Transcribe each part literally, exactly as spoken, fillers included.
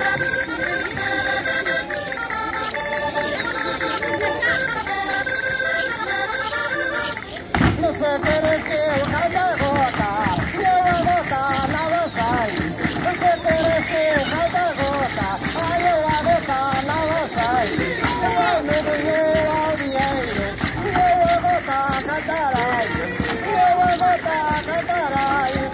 Você quer que eu cante gota, eu vou botar na você. Você quer que eu cante gota, aí eu vou botar na você. Eu me ganhei ao dinheiro, eu vou botar cantarei, eu vou botar cantarei.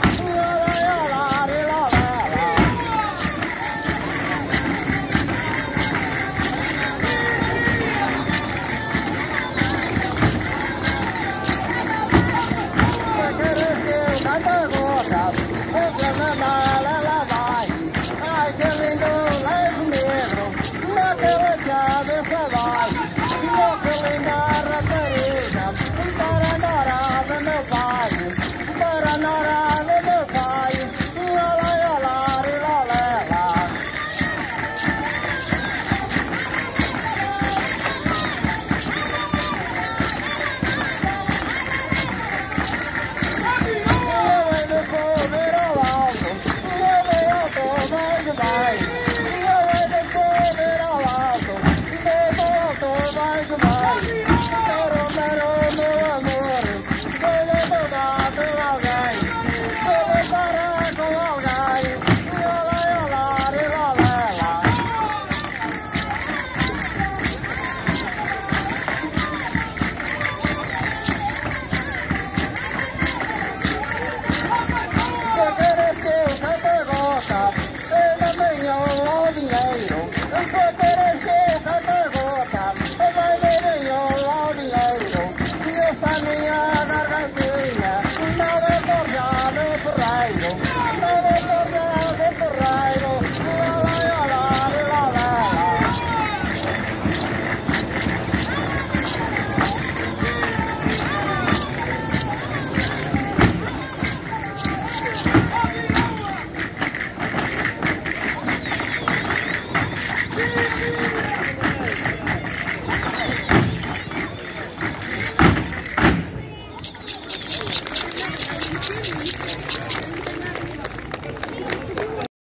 Ai, que lindo lenço negro, naquela cabeça vai. Oh, que linda rapariga, para a nora do meu pai, para a nora do meu pai. Olá, olá, olá, eu ainda sou ver ao alto, eu alto mais vai.